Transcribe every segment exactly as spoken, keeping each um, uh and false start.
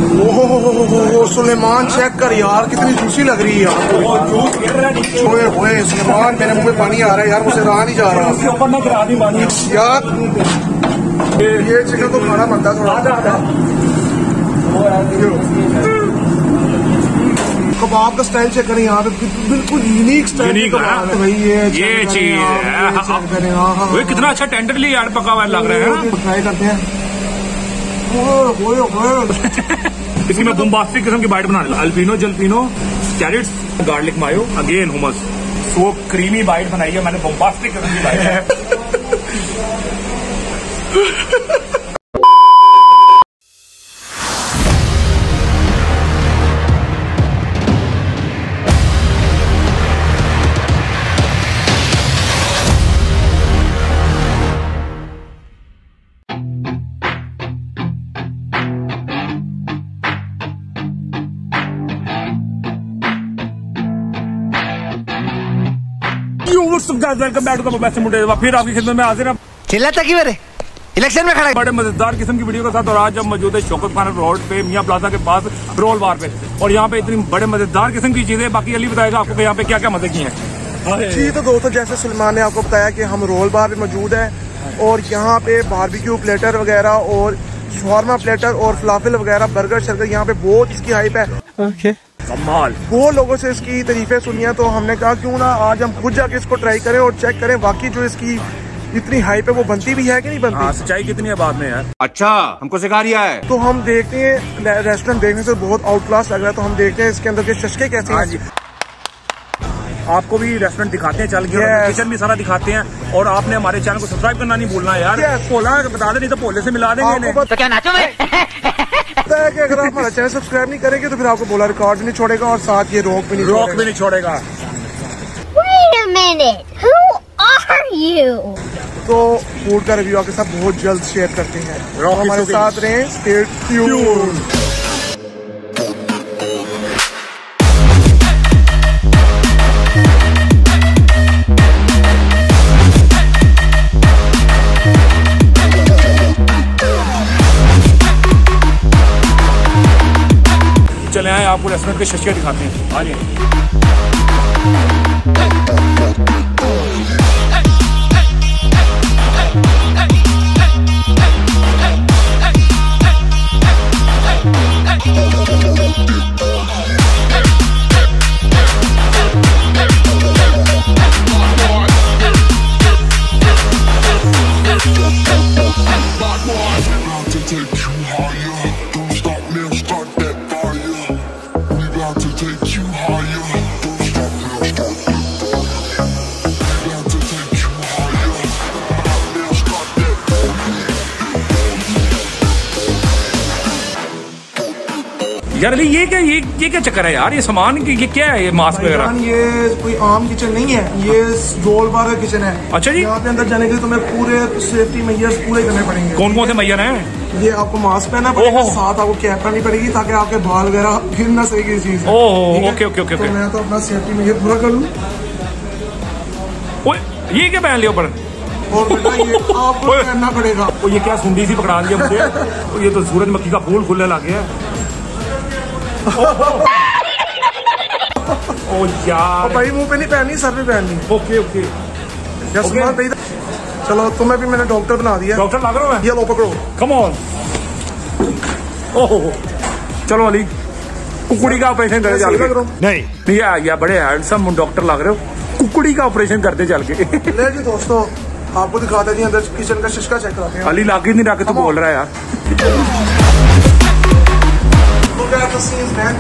ओह Suleman check कर यार, कितनी जूसी लग रही है यार। ओए ओए सुलेमान, मेरे मुंह में पानी आ रहा है यार, मुझसे रहा नहीं जा रहा यार। ये चिकन तो खाना बनता थोड़ा। कबाब का स्टाइल चेक करें यहाँ पे, बिल्कुल यूनिक स्टाइल है भाई। ये ये चीज है, कितना अच्छा टेंडरली यार पका हुआ लग रहा है। ट्राई करते हैं। इसकी मैं बम्बास्टिक किस्म की बाइट बना रहा हूँ। अल्पीनो jalapeno carrots garlic mayo again hummus, so creamy bite बनाई है मैंने, बम्बास्टिक किस्म की बाइट है। Welcome back to the best मुंडे, फिर आपकी खिदमत में हाजिर है। चिल्लाता क्यों रे? इलेक्शन में खड़ा है। बड़े मजेदार किस्म की वीडियो के साथ, और आज हम मौजूद है शौकत खान रोड पे, मियां प्लाजा के पास रोल बार पे, और यहाँ पे इतनी बड़े मजेदार किस्म की चीजें। बाकी अली बताएगा आपको यहाँ पे क्या क्या मजे की है। जी तो दोस्तों, जैसे सलमान ने आपको बताया कि हम रोल बार पे मौजूद है, और यहाँ पे बारबेक्यू प्लेटर वगैरह और शॉर्मा प्लेटर और फलाफिल वगैरह, बर्गर शर्गर, यहाँ पे बहुत इसकी हाइप है। ओके कमाल। वो लोगों से इसकी तारीफें सुनी है, तो हमने कहा क्यों ना आज हम खुद जाके इसको ट्राई करें और चेक करें वाकई जो इसकी इतनी हाइप है वो बनती भी है कि नहीं बनती। हाँ, सच्चाई कितनी है बात में यार। अच्छा हमको सिखा रिया है। तो हम देखते हैं, रेस्टोरेंट देखने से बहुत आउट क्लास लग रहा है, तो हम देखते हैं इसके अंदर के शशके कैसे हैं। आपको भी रेस्टोरेंट दिखाते हैं, चल के yes. किचन भी सारा दिखाते हैं, और आपने हमारे चैनल को सब्सक्राइब करना नहीं भूलना यार। yes. पोला बता दे, नहीं तो पोले से मिला देंगे। तो क्या नाचो में? पता है कि अगर आप हमारा चैनल सब्सक्राइब नहीं करेंगे तो फिर आपको बोला रिकॉर्ड भी नहीं छोड़ेगा, और साथ ये रोक भी नहीं रोक भी नहीं छोड़ेगा। Wait a minute, who are you? तो फूड का रिव्यू आपके साथ बहुत जल्द शेयर करते हैं, तो हमारे साथ रहें, स्टे ट्यून्ड। चले आए, आपको रेस्टोरेंट के शशके दिखाते हैं। आ जाइए। यार अली ये क्या, ये ये क्या चक्कर है यार, ये सामान ये क्या है, ये मास्क वगैरह? ये कोई आम किचन नहीं है, ये रोल बार का किचन है। अच्छा जी। यहाँ पे अंदर जाने के लिए तुम्हें पूरे सेफ्टी मेजर्स पूरे करने पड़ेंगे। कौन कौन से मेजर हैं? ये आपको मास्क पहनना पड़ेगा, साथ आपको कैप पहननी पड़ेगी ताकि आपके बाल वगैरह गिर ना सके चीज। Oh okay okay okay. तो मैं तो अपना सेफ्टी मेजर पूरा कर लूँ। ये क्या पहन लिया ऊपर? और बेटा ये आपको पहनना पड़ेगा। वो ये क्या सुंडी सी पकड़ा दिया मुझे। ये तो सूरजमुखी का फूल खुलने लग गया। ओ यार भाई मुंह पे नहीं पहननी, सर पे पहननी। Okay okay okay. चलो तुम्हें भी मैंने डॉक्टर बना दिया। डॉक्टर लग रहा है। ये लो पकड़ो। Come on. ओह चलो अली, कुकुड़ी का ऑपरेशन करे चल के। नहीं नहीं यार, या बड़े हैंडसम डॉक्टर लग रहे हो, कुकुड़ी का ऑपरेशन करते चल के। ले जी दोस्तों, आपको दिखाते हैं अंदर किचन का शिशका चेक कराते हैं। अली लागे नहीं रखे तो बोल रहा है यार। Look at the scenes, man.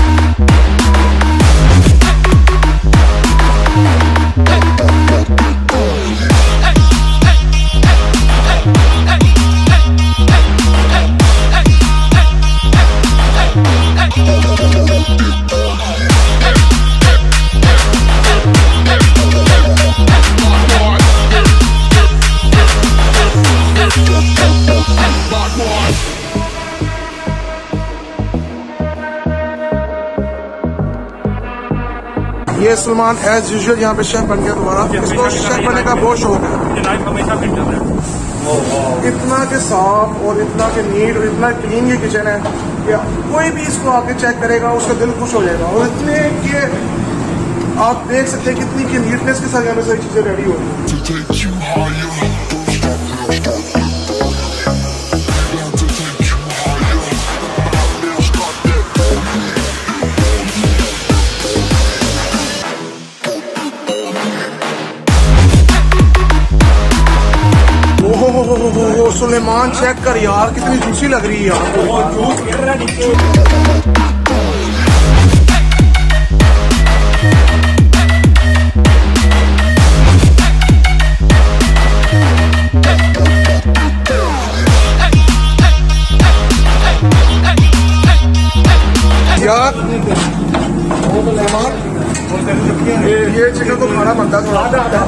ये सलमान एज यूजुअल यहाँ पे शेफ बन गया दोबारा। इसको शेफ बनने का बहुत शौक है। लाइफ हमेशा फिट चल रहा है। इतना के साफ और इतना के नीट और इतना क्लीन ये किचन है कि कोई भी इसको आके चेक करेगा उसका दिल खुश हो जाएगा। और इतने के आप देख सकते हैं कितनी की नीटनेस के साथ यहाँ पे सारी चीजें रेडी हो रही है। सुलेमान चेक कर यार कितनी जूसी लग रही है यार। जूस गिर रहा है नीचे। यार ये चिकन तो खाना बनता है थोड़ा।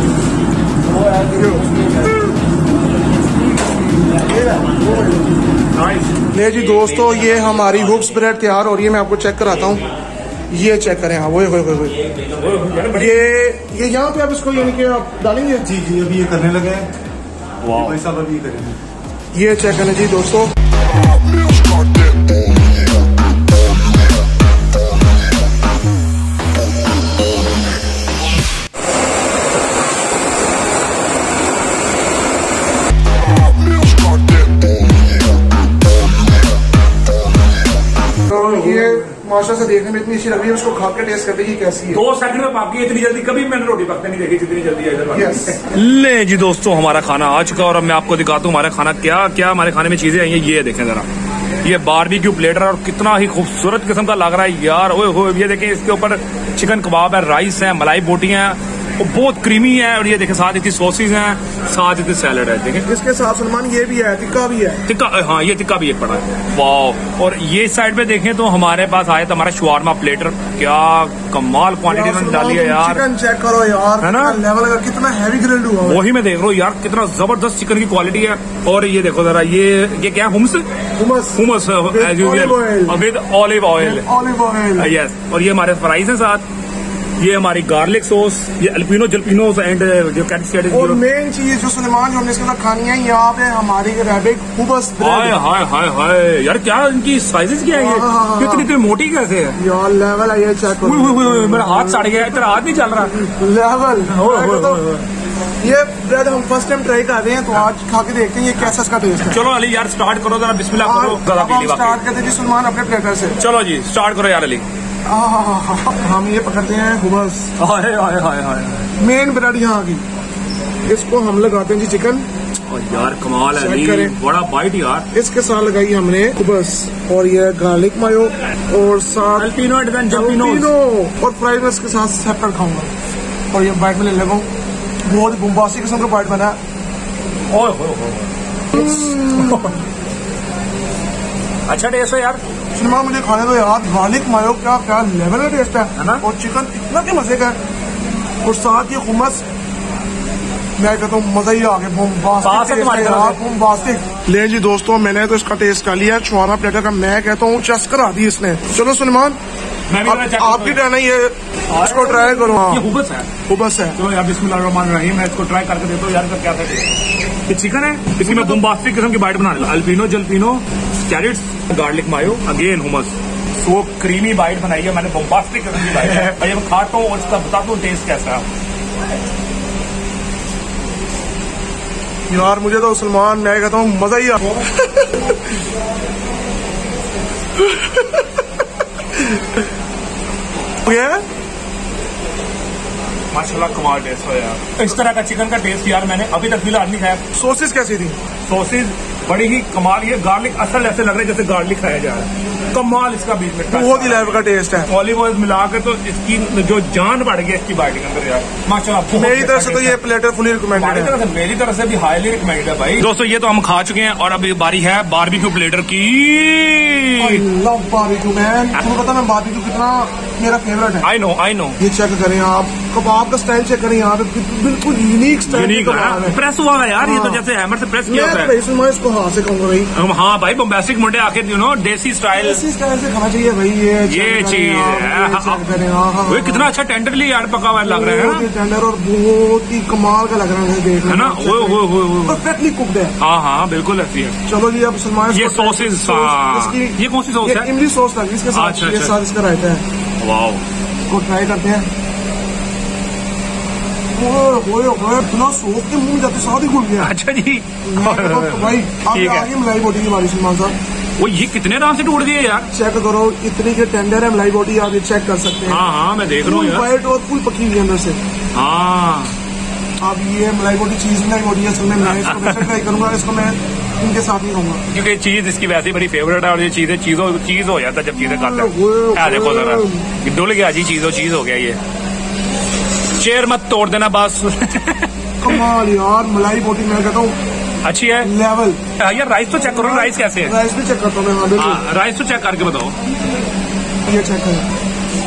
ले जी दोस्तों ये हमारी हुक्स ब्रेड तैयार हो रही है। मैं आपको चेक कराता हूँ। ये चेक करें। हाँ वो वो ये ये यहाँ पे आप इसको यानी कि आप डालेंगे। जी जी अभी ये करने लगे हैं। वाह भाई साहब अभी करेंगे। ये चेक करें जी दोस्तों। ये माशा से देखने में इतनी अच्छी लग रही है। उसको खा के टेस्ट करते ही कैसी है। दो सेकंड में पक गई इतनी जल्दी। कभी मैंने रोटी पकते नहीं देखी जितनी जल्दी है इधर। Yes. ले जी दोस्तों हमारा खाना आ चुका और अब मैं आपको दिखाता हूँ हमारा खाना क्या क्या हमारे खाने में चीजें आई हैं। ये देखें जरा ये बारबेक्यू प्लेटर और कितना ही खूबसूरत किस्म का लग रहा है यार। ओए होए ये देखें इसके ऊपर चिकन कबाब है, राइस है, मलाई बोटियां हैं और बहुत क्रीमी है। और ये देखें साथ इतनी सॉसेज हैं, साथ इतनी सैलड है। देखें इसके साथ सलमान ये भी है, टिक्का भी है। टिक्का हाँ ये टिक्का भी एक पड़ा है। वाह। और ये साइड पे देखें तो हमारे पास आया था हमारा शवारमा प्लेटर। क्या कमाल क्वांटिटी में डाली है यार। चिकन चेक करो यार है ना लेवल का कितना हैवी ग्रिल्ड हुआ है। वही मैं देख रहा हूँ यार कितना जबरदस्त चिकन की क्वालिटी है। और ये देखो जरा ये ये क्या hummus hummus hummus as usual with olive oil. Olive oil yes. और ये हमारे फ्राइज हैं साथ। ये हमारी गार्लिक सॉस, ये अल्पिनो जल्पिनोस एंड जो कैट। और मेन चीज जो सुलेमान जो हमने इसके साथ खानी है यहाँ पे हमारी रैबिट हुबस हाय हाय हाय हाय यार क्या इनकी साइजेस क्या है ये कितनी इतनी मोटी कैसे है यार। लेवल है ये चेक करो। मेरा हाथ सड़ गया तेरा हाथ नहीं चल रहा। लेवल ये ब्रेड हम फर्स्ट टाइम ट्राई कर रहे हैं तो आज खा के देखते हैं ये कैसा इसका टेस्ट है। चलो अली यार स्टार्ट करो जरा बिस्मिल्लाह करो। स्टार्ट करते हैं सुलेमान अपने प्लेटर से। चलो जी स्टार्ट करो यार अली। हम ये पकड़ते हैं hummus. Hi hi hi hi main bread यहाँ की। इसको हम लगाते हैं जी चिकन। और यार कमाल है अली बड़ा बाइट यार। इसके साथ लगाई हमने हुमस और ये गार्लिक मायो और साथ अल्पिनो एंड जल्पिनो और फ्राइज में इसके साथ सेपरेट खाऊंगा। और ये बाइट में ले लेगा बहुत बुम्बासी किस्म का बाइट बना है। ओए अच्छा टेस्ट है यार। सुलेमान मुझे खाने दो यार। गार्लिक मायो क्या क्या लेवल का टेस्ट है ना। और चिकन इतना के मजे का है और साथ ये हुमस मैं कहता हूँ मजा ही आ गया। बोम्बास्टिक। ले जी दोस्तों मैंने तो इसका टेस्ट कर लिया शवारमा प्लेटर का। मैं कहता हूँ चस करा दी इसने। चलो सुलेमान आप भी ट्राई नहीं है इसको ट्राई करो। हाँ ये हुबस है। हुबस है। चलो यार बिस्मिल्लाहिर्रहमानिर्रहीम मैं इसको ट्राई करके देता हूँ यार क्या था। ये चिकन है इसकी मैं बोम्बास्टिक किस्म की बाइट बना लूँ। अल्पिनो jalapeno carrots garlic mayo again hummus so creamy bite बनाई है मैंने। बोम्बास्टिक किस्म की बाइट है और ये मैं खाता हूँ और इसका बताता हूँ टेस्ट कैसा है। यार मुझे तो सलमान मैं कहता हूँ मजा ही आ माशाल्लाह कमाल टेस्ट है यार। इस तरह का चिकन का टेस्ट यार मैंने अभी तक फिलहाल नहीं खाया। सॉसेस कैसी थी? सॉसेज बड़ी ही कमाल। ये गार्लिक असल ऐसे लग रहा है जैसे गार्लिक खाया जा रहा है। कमाल इसका बीच में बहुत ही लेवल का टेस्ट है। ऑलिव ऑयल मिला के तो इसकी जो जान बढ़ गई इसकी बाइट के अंदर यार माशाल्लाह। मेरी तरफ से तो ये प्लेटर फुली रिकमेंडेड है। मेरी तरफ से भी हाईली रिकमेंडेड है भाई। दोस्तों ये तो हम खा चुके हैं और अभी बारी है बारबेक्यू प्लेटर की। I love barbecue man. तुम्हें पता ना बारबेक्यू कितना मेरा फेवरेट है। I know I know. ये चेक करें आप कबाब का स्टाइल चेक करें यहाँ पे बिल्कुल यूनिक स्टाइल। यूनिक प्रेस हुआ है यार। ये तो जैसे हैमर से प्रेस किया है। है। भाई सुन, मैं इसको हाथ से कहूँगा भाई। हम हाँ भाई बम्बास्टिक मुंडे आखिर यू नो देसी स्टाइल इसी स्टाइल से खाना चाहिए भाई। ये ये चीज है कितना अच्छा टेंडरली यार पका हुआ लग रहा है ना, टेंडर और बहुत ही कमाल का लग रहा है देखने है ना। वो वो वो वो परफेक्टली कुक्ड है। हाँ हाँ बिल्कुल ऐसी है। चलो जी अब सलमान ये सॉसेस ये कौन सी सॉस है? इमली सॉस लगी इसके साथ। अच्छा, ये अच्छा। साथ इसका रायता है। वाओ इसको ट्राई करते हैं। ओए ओए इतना सोच के मुंह जाते साथ ही घुल गया। अच्छा जी तो भाई अब ठीक है। आगे मलाई बोटी की बारी सलमान साहब। वो ये कितने आराम से टूट गए यार। चेक करो इतनी के टेंडर है मलाई बोटी, आप ये चेक कर सकते हैं। हाँ हाँ मैं देख रहा हूँ यार। वाइट और फुल पकी हुई अंदर से। हाँ अब ये मलाई बोटी चीज मलाई बोटी है, असल में मैं इसको वैसे ट्राई करूंगा, इसको मैं इनके साथ नहीं खाऊंगा क्योंकि चीज इसकी वैसे ही बड़ी फेवरेट है और ये चीजें चीजों चीज हो जाता है जब चीजें खाता है। क्या देखो जरा ये डुल गया जी, चीजों चीज हो गया ये। चेयर मत तोड़ देना बस। कमाल यार, मलाई बोटी मैं कहता हूँ अच्छी है लेवल। यार राइस तो चेक करो, राइस कैसे है? राइस भी चेक करता हूँ मैं। हाँ बिल्कुल। हाँ, राइस तो चेक करके बताओ। ये चेक करें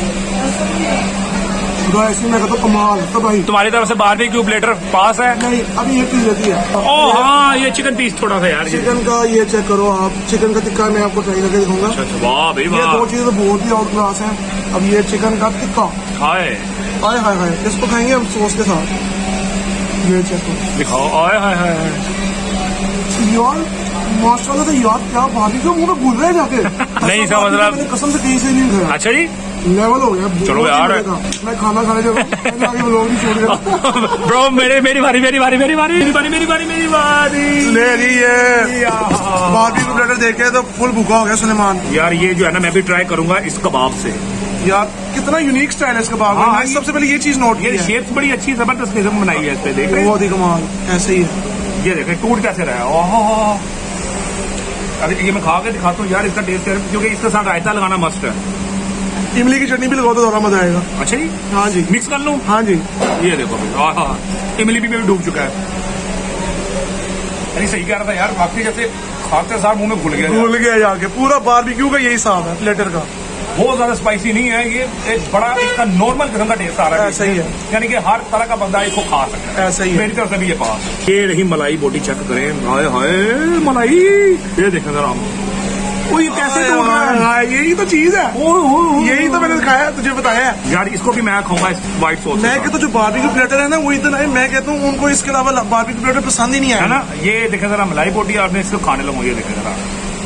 राइस भी मैं कहता हूँ कमाल। तो भाई तुम्हारी तरफ से बारबेक्यू प्लेटर पास है? नहीं अभी ये चीज रहती है। ओ हाँ ये चिकन पीस थोड़ा सा यार। चिकन का ये चेक करो आप, चिकन का टिक्का मैं आपको ट्राई करके दिखाऊंगा। अच्छा वाह भाई ये वाह। दो चीजें तो बहुत ही आउट क्लास है। अब ये चिकन का टिक्का हाय हाय हाय हाय, इसको खाएंगे हम सॉस के साथ। ये चेक करो दिखाओ। हाय हाय हाय यार माशाल्लाह। तो यार क्या भाभी के मुंह में भूल रहे हैं जाके। नहीं समझ रहा। मैंने कसम से कहीं से नहीं खाया। अच्छा जी लेवल हो गया। चलो यार। मैं खाना खाने जब मैंने आगे लोग नहीं छोड़ दिया। ब्रो मेरे मेरी बारी मेरी बारी मेरी बारी मेरी बारी मेरी बारी मेरी बारी ले रही है बारबेक्यू प्लेटर देख के तो फुल भूखा हो गया सुलेमान। यार ये जो है ना मैं भी ट्राई करूंगा इस कबाब से। यार कितना यूनिक स्टाइल है इसका कबाब हाँ, में। मैंने सबसे पहले ये चीज नोट की ये है। शेप्स बड़ी अच्छी जबरदस्त किस्म बनाई है इस पे, देख रहे हैं? बहुत ही कमाल ऐसे ही है। ये देखें टूट कैसे रहा है। ओहो अरे ये मैं खा के दिखाता हूँ यार इसका टेस्ट है, क्योंकि इसके साथ रायता लगाना मस्त है। इमली की चटनी भी लगाओ तो ज्यादा मजा आएगा। अच्छा जी हाँ जी मिक्स कर लूँ? हाँ जी। ये देखो भाई हाँ इमली भी में डूब चुका है। अरे सही कह रहा था यार, बाकी जैसे खाते साथ मुंह में घुल गया। भूल गया जाके। पूरा बारबेक्यू का यही हिसाब है प्लेटर का। बहुत ज्यादा स्पाइसी नहीं है ये, एक बड़ा इसका नॉर्मल किस्म का टेस्ट आ रहा है। ऐसा ही है। यानी कि हर तरह का बंदा इसको खा सकता है। ऐसा ही है। मेरी तरफ से भी ये पास। ये रही मलाई बोटी चेक करें। हाय हाय मलाई ये देखें जरा। वो ये कैसे तोड़ रहा है? हाँ, यही तो चीज है। यही तो मैंने दिखाया तुझे बताया है। यार इसको भी मैं खाऊंगा इस व्हाइट सॉस। मैं कहता हूँ जो बारबेक्यू प्लेटर है ना वो इतना है, मैं कहता हूँ उनको इसके अलावा बारबेक्यू प्लेटर पसंद ही नहीं है आया ना। ये देखें जरा मलाई बोटी आपने इसको खाने लगो। ये देखें जरा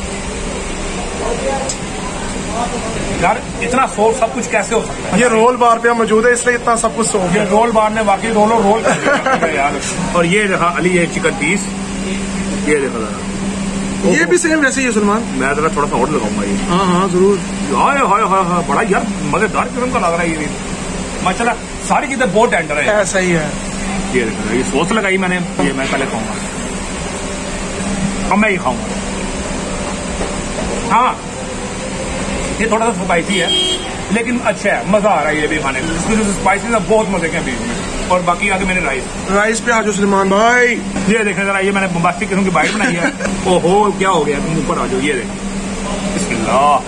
यार इतना सॉस सब कुछ कैसे हो सकता है? ये रोल बार पे मौजूद है इसलिए इतना सब कुछ सॉस ये है। रोल बार ने वाकई रोलो रोल कर दिया यार। और ये देखा अली ये चिकन पीस, ये देखो जरा ये भी सेम वैसे ही है सलमान। मैं जरा थोड़ा सा और लगाऊंगा ये। हाँ हाँ जरूर। हाय हाय हाय हाय बड़ा यार मजेदार किस्म का लग रहा है ये। माशाल्लाह सारी चीजें बहुत टेंडर है। ऐसा ही है। ये देखो ये सॉस लगाई मैंने, ये मैं पहले खाऊंगा। अब मैं ये खाऊंगा। हाँ ये थोड़ा सा स्पाइसी है लेकिन अच्छा है, मजा आ रहा है ये भी खाने में। इसकी जो स्पाइसी है बहुत मजे के बीच में। और बाकी आगे मैंने राइस राइस पे आ जाओ सलमान भाई। ये देखें जरा, ये मैंने बम्बास्टिक किस्म की बाइट बनाई है। ओहो क्या हो गया, तुम ऊपर आ जाओ। ये देखें बिस्मिल्लाह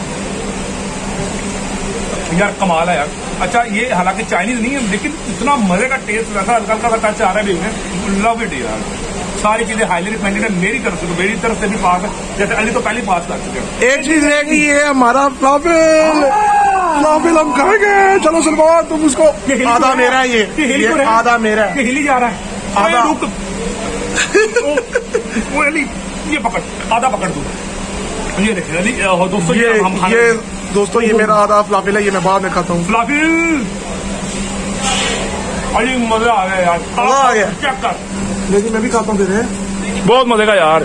यार कमाल है यार। अच्छा ये हालांकि चाइनीज नहीं है लेकिन इतना मजे का टेस्ट वैसा हल्का हल्का टच आ रहा है भी। लव इट यार। सारी चीजें हाईली रिकमेंडेड है मेरी तरफ से, तो मेरी तरफ से भी पास है। जैसे अली तो पहले पास कर चुके हैं। एक चीज है कि ये हमारा फ्लाफिल फ्लाफिल हम खाएंगे। चलो सलमान तुम उसको। आधा मेरा है ये, ये आधा मेरा है। हिली जा रहा है आधा। रुक। वो अली ये पकड़, आधा पकड़ तू। ये देखिए अली दोस्तों ये हम खाने ये दोस्तों ये मेरा आधा फ्लाफिल है, ये मैं बाद में खाता हूँ। फ्लाफिल अली मजा आ गया यार। मजा आ गया। चेक कर लेकिन मैं भी खाता हूँ तेरे। बहुत मजे का यार।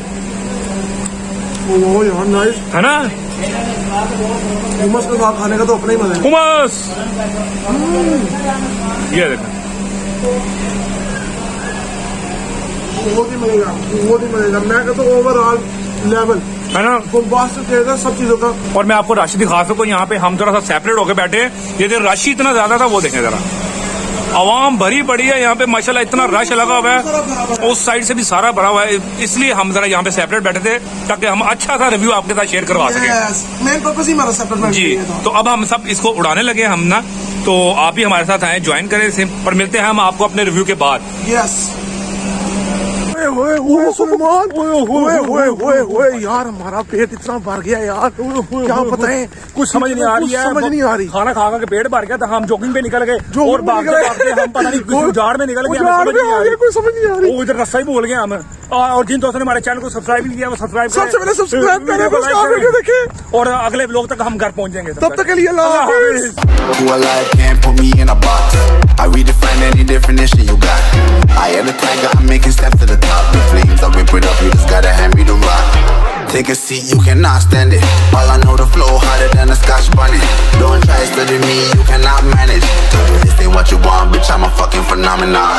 ओ यार नाइस है ना। हुमस के साथ खाने का तो अपना ही मजा है। हुमस ये देखो बहुत ही मजेगा, बहुत ही मजेगा। मैं कहता हूँ ओवरऑल लेवल है ना। बम्बास्टिक है सब चीजों का। और मैं आपको राशि दिखा सकूं, यहाँ पे हम थोड़ा सा सेपरेट होकर बैठे हैं। ये जो राशि इतना ज्यादा था वो देखें जरा, आवाम भरी पड़ी है यहाँ पे माशाल्लाह, इतना रश लगा हुआ है। उस साइड से भी सारा भरा हुआ है, इसलिए हम जरा यहाँ पे सेपरेट बैठे थे ताकि हम अच्छा सा रिव्यू आपके साथ शेयर करवा सकें। मेन पर्पस ही हमारा सेपरेट जी। तो अब हम सब इसको उड़ाने लगे हम ना, तो आप भी हमारे साथ आए, ज्वाइन करें इसे। पर मिलते हैं हम आपको अपने रिव्यू के बाद। यस ओए ओए सुलेमान, ओए ओए ओए ओए यार हमारा पेट इतना भर गया यार, क्या बताएं, कुछ समझ नहीं आ रही है, समझ नहीं आ रही। खाना खा खा के पेट भर गया था, हम जॉगिंग पे निकल गए और भागते भागते हम पता नहीं किस झाड़ में निकल गए, कोई समझ नहीं आ रही। वो इधर रास्ता ही भूल गए हम। और जिन दोस्तों ने हमारे चैनल को सब्सक्राइब नहीं किया वो सब्सक्राइब करें, सबसे पहले सब्सक्राइब करें, उसका वीडियो देखें और अगले ब्लॉग तक हम घर पहुंच जाएंगे। तब तक के लिए अल्लाह हाफिज़। Who alive can't put me in a box. I redefine any definition you got. I am the tiger, I'm making steps to the top. The flames, I whip it up, you just gotta hand me the rock. Take a seat, you cannot stand it. All I know, the flow harder than a Scotch bonnet. Don't try studying me, you cannot manage. This ain't what you want, bitch, I'm a fucking phenomenon.